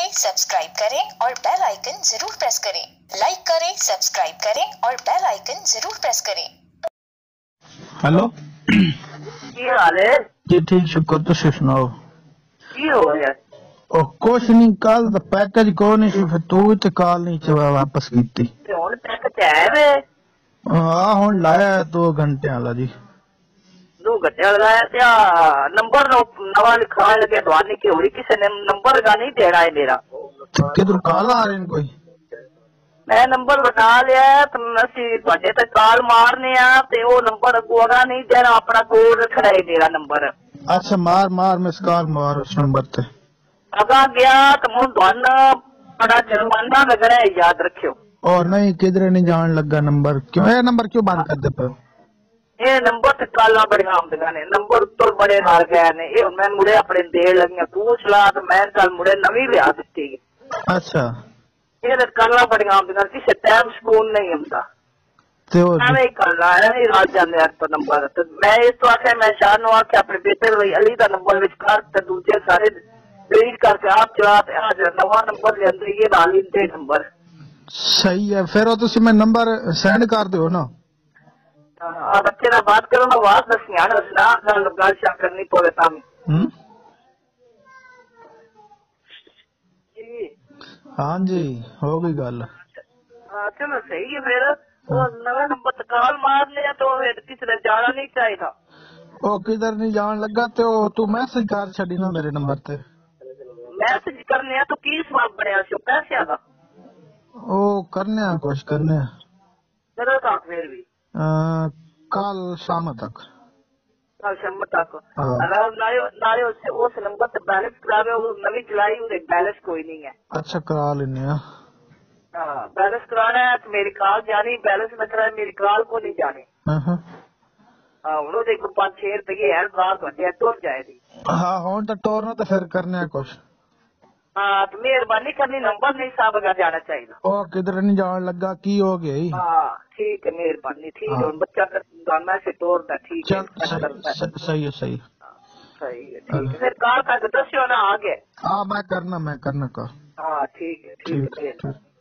करें, सब्सक्राइब करें और बेल आइकन जरूर प्रेस करें। लाइक करें, सब्सक्राइब करें और बेल आइकन जरूर प्रेस करें। हेलो, की हाल है जी ठीक शुक्र, तुसी सुनाओ की हो गया? ओ कुछ नहीं, कल दा पैकेज को नहीं सी, फिर तू भी ते कॉल नहीं चवा वापस कीती। ते हुन पैकेज है वे हुन लाया 2 घंटे वाला जी। 2 घंटे लगाया क्या? नंबर नवा लिखा लगे दवानी की होगी, किसी ने नंबर का नहीं देना है मेरा। किधर कॉल आ रहे हैं कोई? मैं नंबर बता लिया तो असि ਤੁਹਾਡੇ ਤੇ ਕਾਲ ਮਾਰਨੇ ਆ ਤੇ ਉਹ ਨੰਬਰ ਅਗੋਗਾ ਨਹੀਂ ਦੇਣਾ, ਆਪਣਾ ਕੋਡ ਰੱਖਣਾ ਹੈ ਮੇਰਾ ਨੰबर। अच्छा मार मिस कॉल मार उस नंबर ते। अगा गया तो मुझे ਤੁਹਾਨੂੰ बड़ा जुर्माना लगना है, याद रखियो। और नहीं किधर नहीं जान लगा नंबर, क्यों ये नंबर क्यों बंद कर दे पे? ये नंबर ते काला बड़े आमदगा ने नंबर तो बड़े नाल गए ने, ये मैं मुड़े अपने दे लगियां पूछ ला तो मैं कल मुड़े नवी लिया दित्ती। अच्छा ये काला बड़े आमदगा किसी टाइम सुकून नहीं ਹੁੰਦਾ ते मैं ही कर रहा है नहीं रात जाने तो नंबर। तो मैं इस तो आखे मैं शाह नु आखे अपने बेटे भाई अली का नंबर विच कर ते दूसरे सारे डिलीट करके आप चला ते आज नवा नंबर ले अंदर ये डाल दे नंबर। सही है, फिर वो तुसी मैं नंबर सेंड कर दो ना। हां बच्चे ना बात करो ना, आवाज दसनी आना ना गल गल करनी पड़े ताम। हाँ जी हो गई गल। चलो सही है, फिर नवा नंबर तकाल मार लिया तो किसी ने जाना नहीं चाहिए था। ओ किधर नहीं जान लगा तो तू मैसेज कर छड़ी ना मेरे नंबर ते। मैसेज करने तो की सवाल बनया सी पैसे दा? ओ करने कुछ करने करो तक फिर भी कल शाम तक। कल शाम तक नाले उस नंबर से बैलेंस करावे, वो नवी चलाई उसे बैलेंस कोई नहीं है। अच्छा करा लेने। हाँ बैलेंस कराना है तो मेरी कॉल जानी, बैलेंस न कराए मेरी कॉल को नहीं जानी। हाँ उन्होंने देखो 5-6 रुपये है बात बढ़िया टूट जाएगी। हाँ हों तो टोरना तो फिर करने कुछ। हाँ तो मेहरबानी करनी, नंबर नहीं साहब का जाना चाहिए। ओ किधर नहीं जान लगा की हो गया। हाँ ठीक है मेहरबानी, ठीक है बच्चा गाना से तोड़ता ठीक है। सही है सही है ठीक है, फिर कार का दस्यो ना आगे। हाँ मैं करना का। हाँ ठीक है ठीक है।